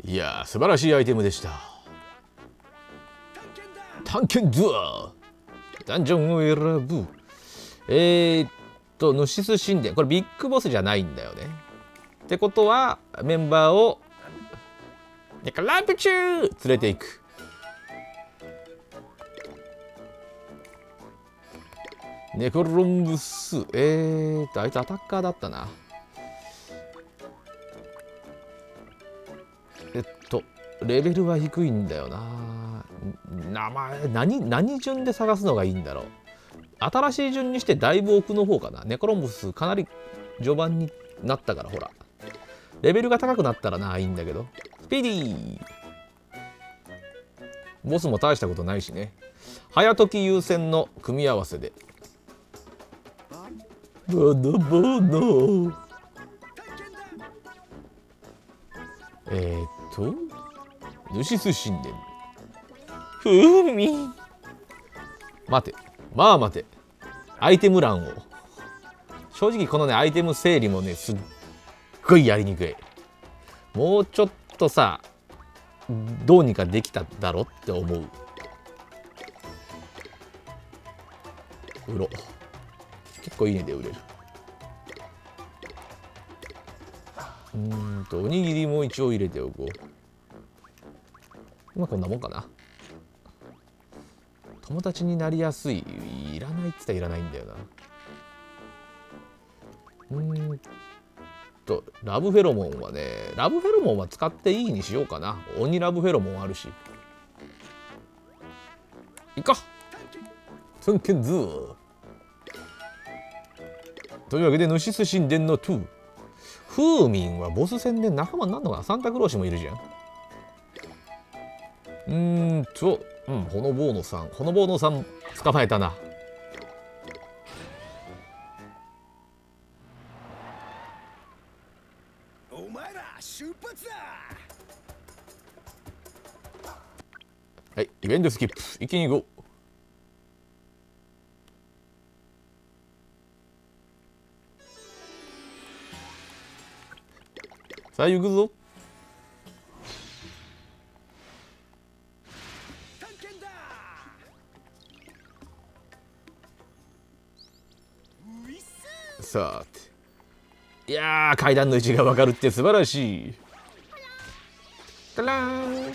いやー素晴らしいアイテムでした。探検ドアダンジョンを選ぶ。ヌシス神殿、これビッグボスじゃないんだよね。ってことはメンバーをランプチュー連れていく。ネコロンブス、あいつアタッカーだったな。レベルは低いんだよな。名前何順で探すのがいいんだろう。新しい順にしてだいぶ奥の方かな。ネコロンブスかなり序盤になったから、ほらレベルが高くなったらいいんだけど。スピーディーボスも大したことないしね。早時優先の組み合わせでボノボノヌシス神殿。ふうみ待て待て、アイテム欄を正直このねアイテム整理もねすっごいやりにくい。もうちょっとさどうにかできただろって思う。売ろう。結構いいねで売れる。おにぎりも一応入れておこう。こんなもんかな。友達になりやすい、いらないって言ったらいらないんだよな。ラブフェロモンはね、ラブフェロモンは使っていいにしようかな。鬼ラブフェロモンあるし。いっかツンケンズーというわけでヌシス神殿の2。フーミンはボス戦で仲間になるのかな。サンタクローシもいるじゃん。ほのぼうのさん捕まえたな。 お前ら出発だ。 はい、イベントスキップ一気に行こう。さあ行くぞ。さあいやー階段の位置が分かるって素晴らしい。タラーン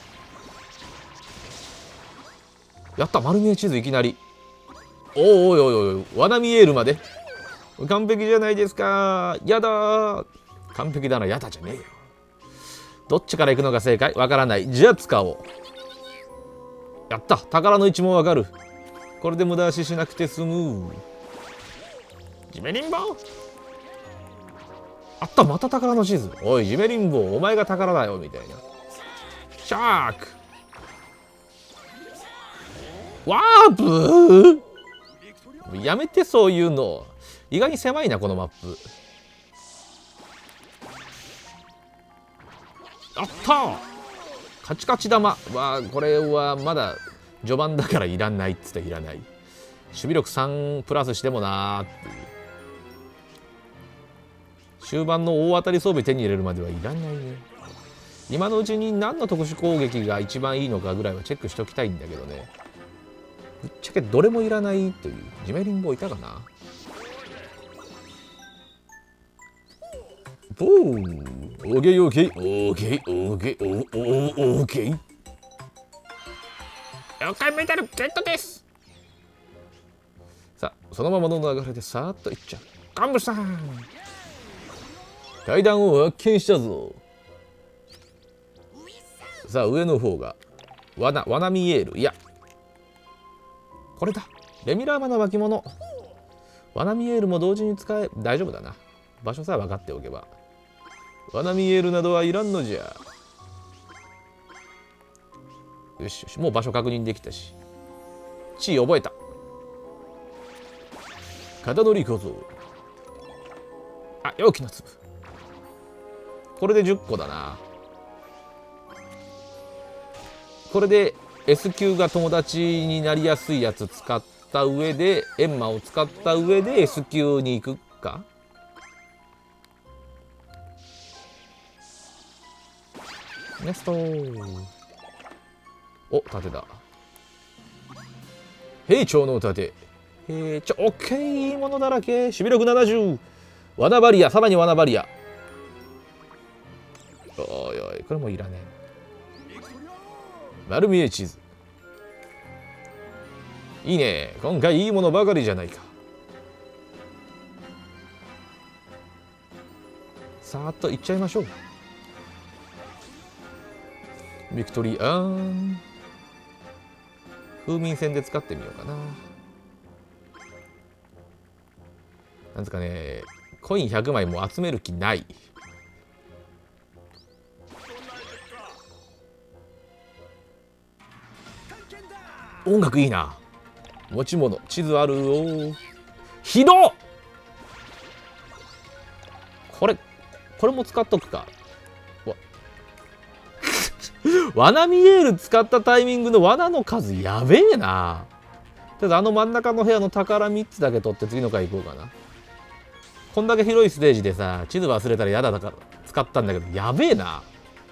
やった。丸見え地図いきなり。おいおいおいおい、ワナミエールまで完璧じゃないですか。やだー。完璧だな。やだじゃねえよ。どっちから行くのが正解わからない。じゃあ使おう。やった。宝の位置もわかる。これで無駄足しなくて済む。ジメリンボーあった。また宝の地図。おいジメリンボーお前が宝だよみたいな。シャークワープやめてそういうの。意外に狭いなこのマップ。あったカチカチ玉はこれはまだ序盤だからいらないっつっていらない。守備力3プラスしてもなーっていう。終盤の大当たり装備手に入れるまではいらないね。今のうちに何の特殊攻撃が一番いいのかぐらいはチェックしておきたいんだけどね。ぶっちゃけどれもいらないという。ジメリンボーいたかな。ボーオーケーオーケーオーケーオーケーオーケー。妖怪メダルゲットです。さあそのままの流れでさーっといっちゃう。ガンブさん階段を発見したぞ。さあ上の方がワナミエール。いやこれだ。レミラーマの巻物。ワナミエールも同時に使え大丈夫だな。場所さえ分かっておけば。ワナミエールなどはいらんのじゃ。よしよし、もう場所確認できたし。地位覚えた。肩乗り小僧。あ、容器の粒。これで10個だな。これで S 級が友達になりやすいやつ使った上でエンマを使った上で S 級に行くか。 ネストお、盾だ。兵長の盾。オッケー、いいものだらけ。守備力70。罠バリア、さらに罠バリア。おいおい、これもいらねえ。丸見え地図。いいね。今回いいものばかりじゃないか。さーっといっちゃいましょう。ビクトリーアン。風民戦で使ってみようかな。なんですかね、コイン100枚も集める気ない。音楽いいな。持ち物、地図あるよ。広っ。これも使っとくか。ワナミエール使ったタイミングの罠の数やべえな。ただ真ん中の部屋の宝3つだけ取って次の回行こうかな。こんだけ広いステージでさ、地図忘れたら嫌だから使ったんだけど、やべえな。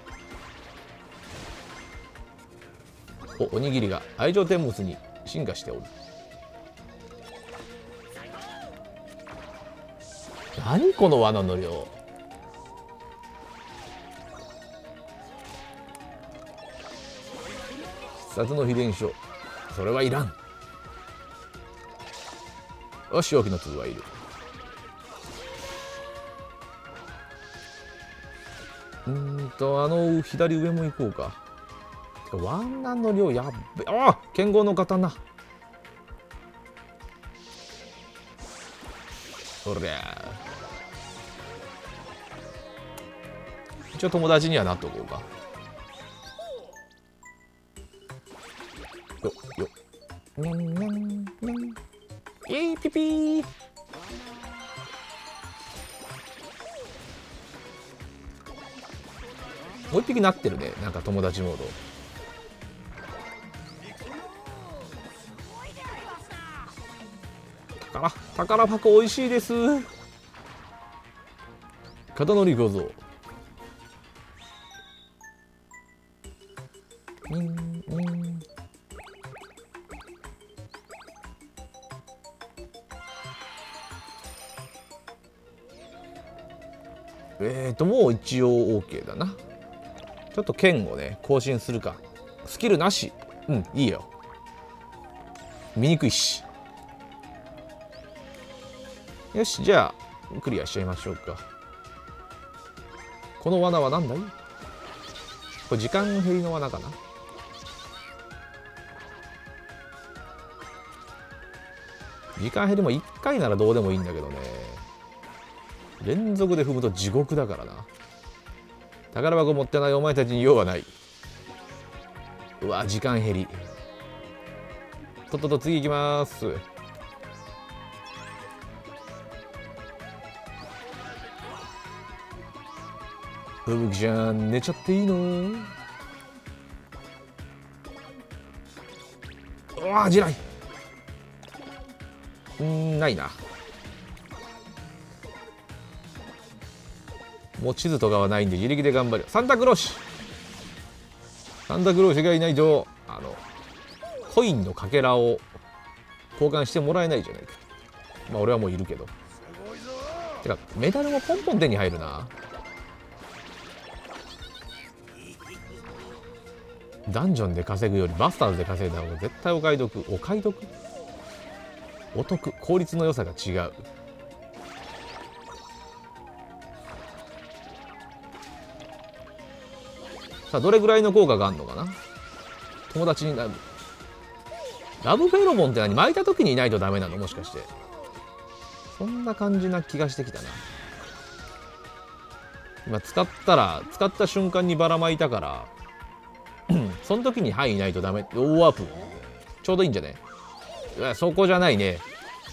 おにぎりが愛情天むすに進化しておる。何この罠の量。必殺の秘伝書、それはいらん。よし、大きな粒はいる。左上も行こうか。罠の量やっべ。あ、剣豪の刀。そりゃ一応友達にはなっとこうか。よにゃんにゃんにゃん。ピピー。もう一匹なってるね。なんか友達モード。宝箱美味しいです。肩乗り小僧。もう一応 OK だな。ちょっと剣をね更新するか。スキルなし。いいよ。見にくいし。よし、じゃあクリアしちゃいましょうか。この罠は何だい？これ時間減りの罠かな。時間減りも1回ならどうでもいいんだけどね、連続で踏むと地獄だからな。宝箱持ってないお前たちに用はない。うわ、時間減り。とっとと次行きます。ふぶきちゃん寝ちゃっていいの？うわ、地雷。ないな。もう地図とかはないんで自力で頑張る。サンタクローシがいないとコインのかけらを交換してもらえないじゃないか。まあ俺はもういるけど。てかメダルもポンポン手に入るな。ダンジョンで稼ぐよりバスターズで稼いだ方が絶対お買い得。お得。効率の良さが違う。さあどれぐらいの効果があるのかな。友達になる。ラブフェロモンって何？巻いた時にいないとダメなの？もしかして。そんな感じな気がしてきたな。今使った瞬間にばらまいたからその時に範囲いないとダメ。大ワープちょうどいいんじゃね？そこじゃないね。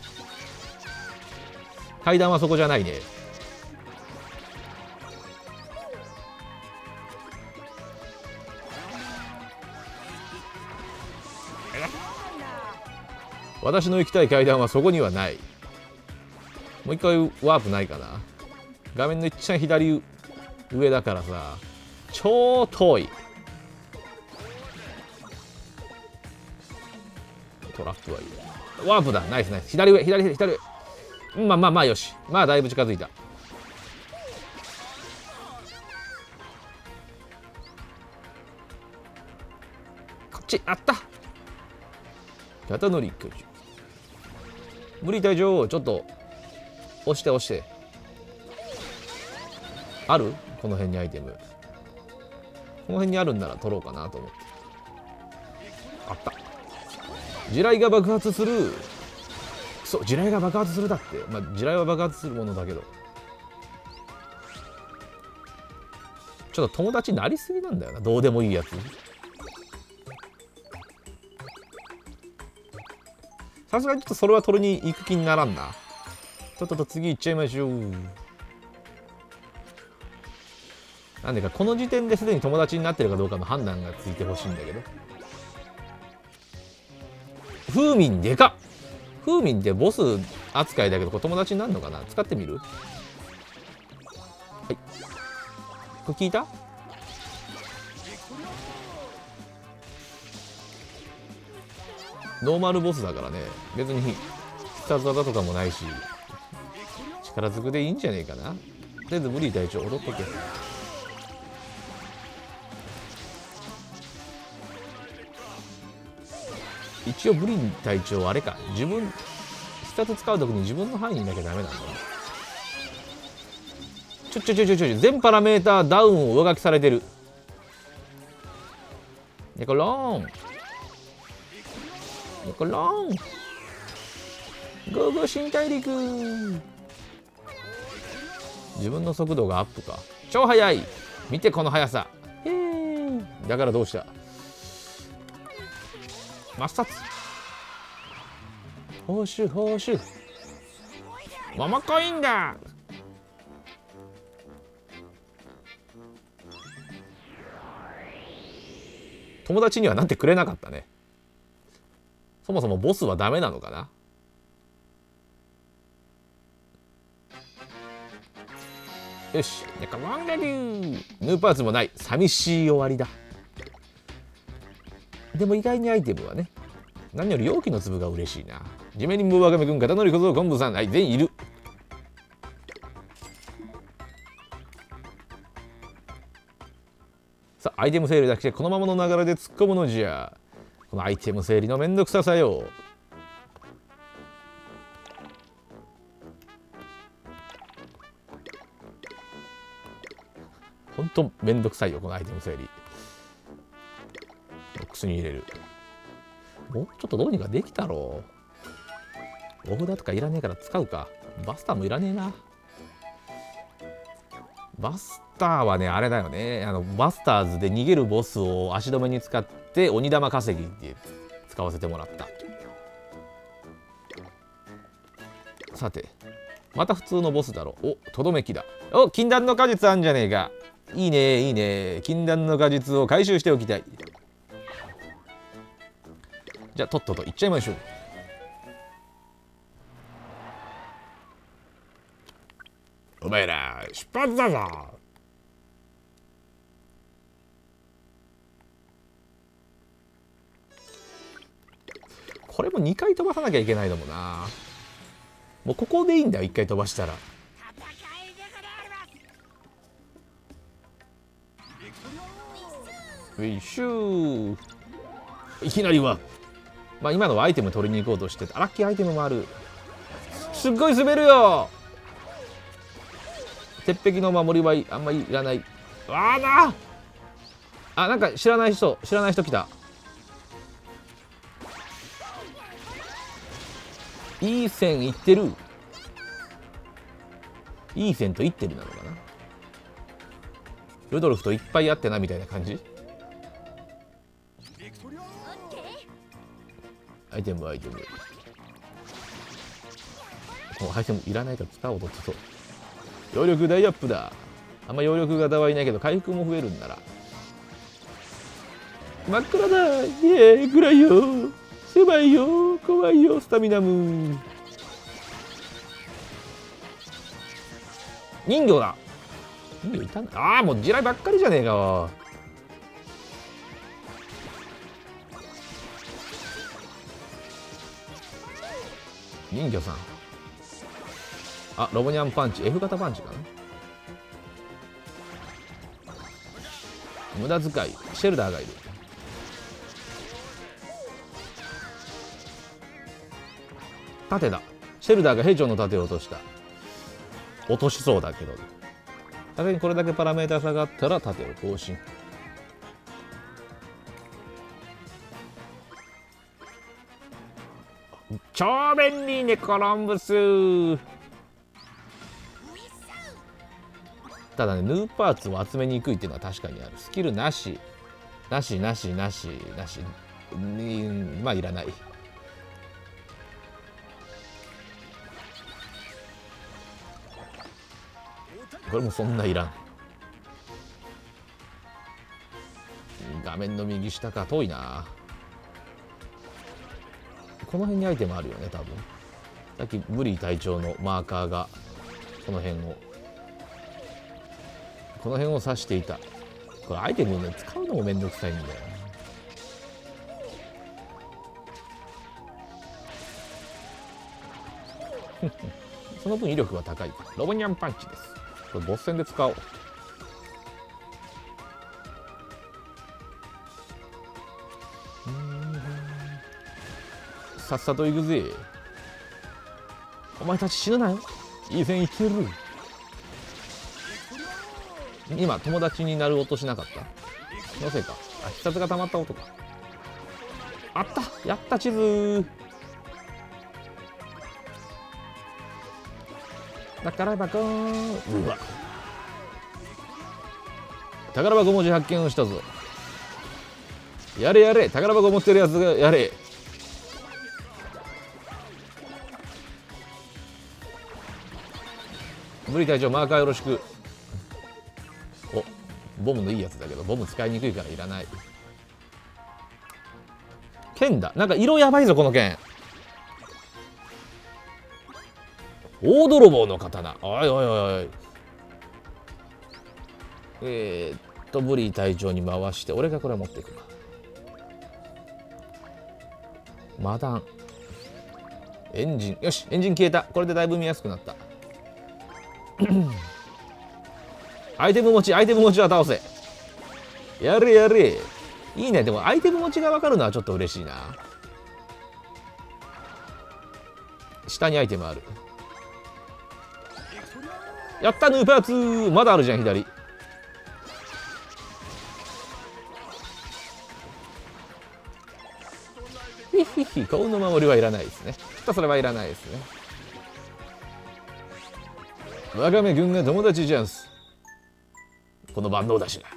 階段はそこじゃないね。私の行きたい階段はそこにはない。もう一回ワープないかな。画面の一番左上だからさ。 超遠い。トラップはいい。ワープだ。ナイスナイス。左上左上左上。まあまあまあよし。まあだいぶ近づいた。こっちあった。肩乗り巨獣。無理隊長、ちょっと押して押して。ある？この辺にアイテム。この辺にあるんなら取ろうかなと思って。あった。地雷が爆発する。そう、地雷が爆発するだって。まあ地雷は爆発するものだけど、ちょっと友達になりすぎなんだよな。どうでもいいやつ。さすがにちょっとそれは取りに行く気にならんな。ちょっと次行っちゃいましょう。なんでかこの時点ですでに友達になってるかどうかの判断がついてほしいんだけど。風民でかっ。風民ってボス扱いだけどこれ友達になるのかな。使ってみる？はい、これ聞いた？ノーマルボスだからね、別に必殺技とかもないし力ずくでいいんじゃねえかな。とりあえず無理隊長踊っとけ。一応ブリン隊長あれか、自分必殺使う時に自分の範囲にいなきゃダメなんだね。全パラメーターダウンを上書きされてる。ニコロンニコロンゴーゴー新大陸。自分の速度がアップか。超速い。見てこの速さ。だからどうした。抹殺。報酬報酬。モモコインだ。友達にはなってくれなかったね。そもそもボスはダメなのかな。よし、ネカモンデビュー。ヌーパーツもない。寂しい終わりだ。でも意外にアイテムはね。何より容器の粒が嬉しいな。地面にムーワガメくん、肩乗り小僧、昆布さん、はい、全員いる。さあ、アイテム整理だけしてこのままの流れで突っ込むのじゃ。このアイテム整理のめんどくささよ。ほんとめんどくさいよ、このアイテム整理。ボックスに入れる。もうちょっとどうにかできたろう。お札とかいらねえから使うか。バスターもいらねえな。バスターはね、あれだよね。バスターズで逃げるボスを足止めに使って鬼玉稼ぎって使わせてもらった。さて、また普通のボスだろ。お、とどめきだ。お、禁断の果実あんじゃねえか。いいね、いいね。禁断の果実を回収しておきたい。じゃあとっとと行っちゃいましょう。お前ら出発だぞ。これも2回飛ばさなきゃいけないのもな。もうここでいいんだよ、1回飛ばしたら。ウィッシュー。いきなりはまあ今のはアイテム取りに行こうとしてた。ラッキーアイテムもある。すっごい滑るよ。鉄壁の守りはあんまりいらない。わあなあ。なんか知らない人来た。いい線いってる。いい線といってるなのかな。ルドルフといっぱい会ってなみたいな感じ。アイテムアイテム。このアイテムいらないから使おうとってそう。揚力大アップだ。あんま揚力型はいないけど回復も増えるんなら。真っ暗だ。イエーイ、暗いよ。狭いよ。怖いよ。スタミナム。人魚だ。 いいよ、いたんだ。ああ、もう地雷ばっかりじゃねえか。人魚さん。あ、ロボニャンパンチ、F 型パンチかな。無駄遣い、シェルダーがいる。盾だ。シェルダーが兵長の盾を落とした。落としそうだけど。盾にこれだけパラメータ下がったら盾を更新。超便利ねコロンブス。ただね、ヌーパーツを集めにくいっていうのは確かにある。スキルなしなしなしなしなし、まあいらない。これもそんないらん。画面の右下か、遠いな。この辺にアイテムあるよね、多分。さっきブリー隊長のマーカーがこの辺を指していた。これアイテムをね、使うのもめんどくさいんだよ。その分威力は高い。ロボニャンパンチです。これボス戦で使おう。さっさと行くぜ。お前たち死ぬなよ。いい線いってる。今友達になる音しなかった？気のせいか。あ、必殺が溜まった音か。あった、やった。地図宝箱。うわ、宝箱文字発見をしたぞ。やれやれ、宝箱持ってるやつがやれ。ブリ隊長、マーカーよろしく。お、ボムのいいやつだけどボム使いにくいからいらない。剣だ。なんか色やばいぞこの剣。大泥棒の刀。おいおいおいおい。ブリ隊長に回して俺がこれ持っていくか。マダンエンジン。よし、エンジン消えた。これでだいぶ見やすくなった。アイテム持ちは倒せ。やれやれ。いいね。でもアイテム持ちが分かるのはちょっと嬉しいな。下にアイテムある。やった、ヌーパーツ。まだあるじゃん左。ヒッヒッヒ、顔の守りはいらないですね。ちょっとそれはいらないですね。ワカメ君が友達チャンス。この万能だしな。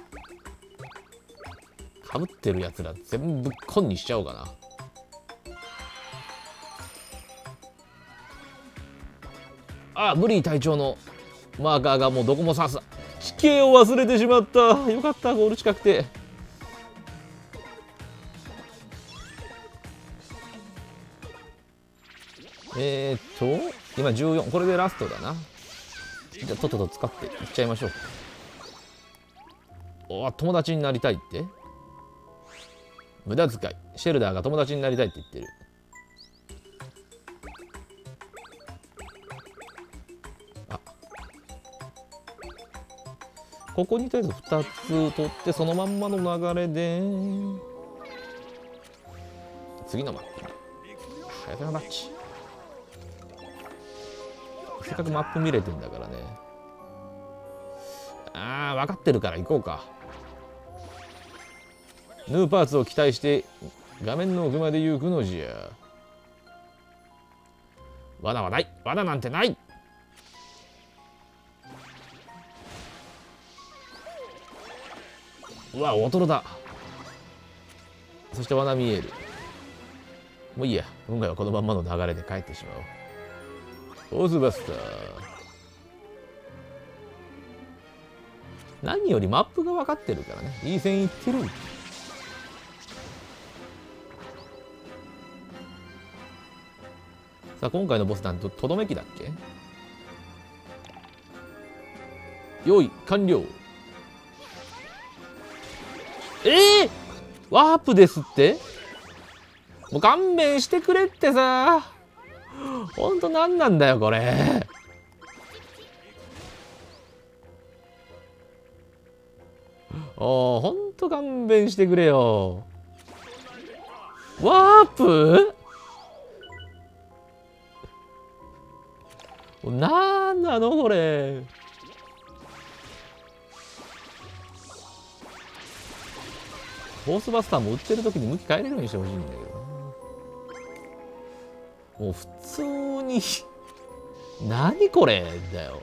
かぶってるやつら全部コンにしちゃおうかな。あ、ブリー隊長のマーカーがもうどこも刺す。地形を忘れてしまった。よかった、ゴール近くて。今14。これでラストだな。じゃあとっとと使っていっちゃいましょう。お、友達になりたいって。無駄遣い。シェルダーが友達になりたいって言ってる。あ、ここにとりあえず2つ取ってそのまんまの流れで次のマップに早くなマッチ。せっかくマップ見れてんだからね。ああ、分かってるから行こうか。ヌーパーツを期待して画面の奥まで行くのじゃ。罠はない。罠なんてない。うわ、大トロだ。そして罠見える。もういいや、今回はこのまんまの流れで帰ってしまおう。オーズバスター。何よりマップが分かってるからね。いい線いってる。さあ、今回のボスなんととどめ機だっけ。 用意完了。ワープですって。もう勘弁してくれってさ。ほんと何なんだよこれ。ほんと勘弁してくれよ。ワープなんなのこれ。ゴーストバスターも売ってる時に向き変えれるようにしてほしいんだけど。もう普通に何これだよ。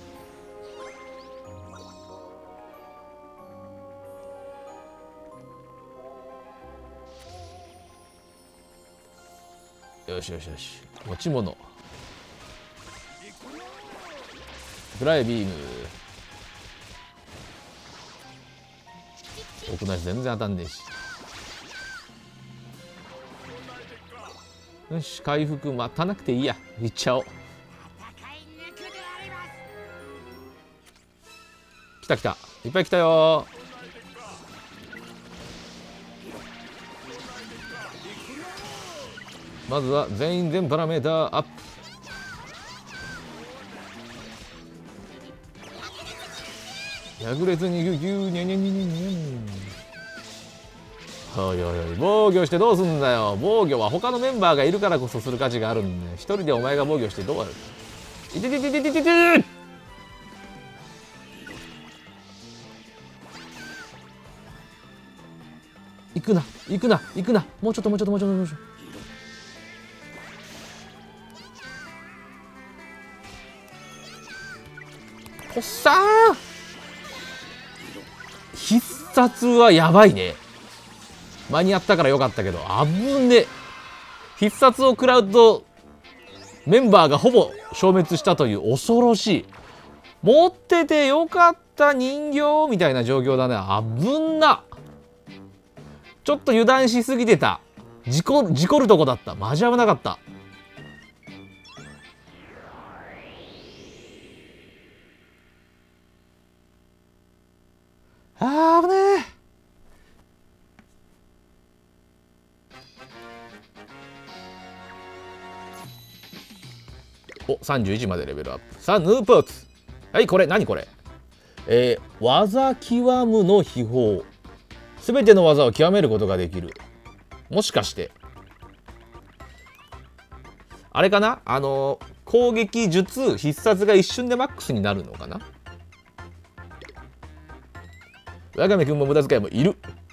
よしよしよし。持ち物。フライビーム。奥のやつ全然当たんねえし。よし、回復待たなくていいや。いっちゃおう。来た来た。いっぱい来たよ。まずは全員全パラメーターアップ。百列にギュギュニャニャニャニャニャ。おいおいおい、防御してどうすんだよ。防御は他のメンバーがいるからこそする価値があるんだよ。一人でお前が防御してどうやる。いててててててて。行くな行くな行くな。もうちょっともうちょっともうちょっともうちょっと。おっさー、必殺はやばいね。間に合ったからよかったけど、危ね。必殺を食らうとメンバーがほぼ消滅したという恐ろしい。持っててよかった人形みたいな状況だね。危んな。ちょっと油断しすぎてた。事故るとこだった。マジ危なかった。あー危ねえ。お、31までレベルアップ。さあヌーポーツ。はい、これ何これ。技極むの秘宝。すべての技を極めることができる。もしかしてあれかな。攻撃術必殺が一瞬でマックスになるのかな。ワカメくんも無駄遣いもいる。